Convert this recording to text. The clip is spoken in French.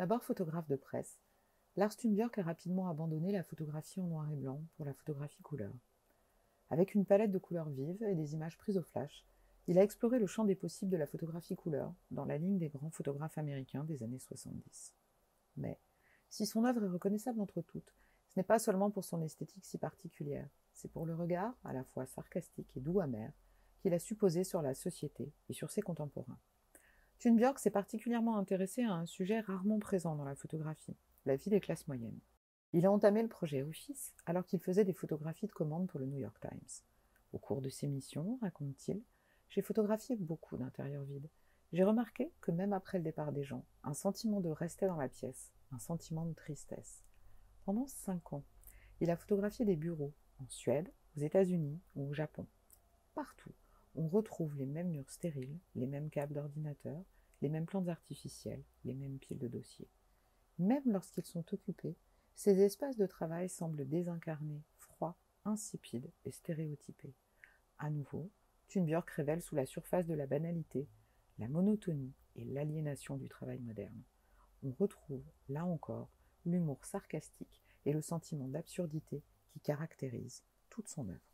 D'abord photographe de presse, Lars Thunbjörk a rapidement abandonné la photographie en noir et blanc pour la photographie couleur. Avec une palette de couleurs vives et des images prises au flash, il a exploré le champ des possibles de la photographie couleur dans la ligne des grands photographes américains des années 70. Mais, si son œuvre est reconnaissable entre toutes, ce n'est pas seulement pour son esthétique si particulière, c'est pour le regard, à la fois sarcastique et doux amer, qu'il a su poser sur la société et sur ses contemporains. Thunbjörk s'est particulièrement intéressé à un sujet rarement présent dans la photographie, la vie des classes moyennes. Il a entamé le projet Office alors qu'il faisait des photographies de commande pour le New York Times. Au cours de ses missions, raconte-t-il, j'ai photographié beaucoup d'intérieurs vides. J'ai remarqué que même après le départ des gens, un sentiment de rester dans la pièce, un sentiment de tristesse. Pendant 5 ans, il a photographié des bureaux en Suède, aux États-Unis ou au Japon. Partout, on retrouve les mêmes murs stériles, les mêmes câbles d'ordinateur, les mêmes plantes artificielles, les mêmes piles de dossiers. Même lorsqu'ils sont occupés, ces espaces de travail semblent désincarnés, froids, insipides et stéréotypés. À nouveau, Thunbjörk révèle sous la surface de la banalité la monotonie et l'aliénation du travail moderne. On retrouve, là encore, l'humour sarcastique et le sentiment d'absurdité qui caractérise toute son œuvre.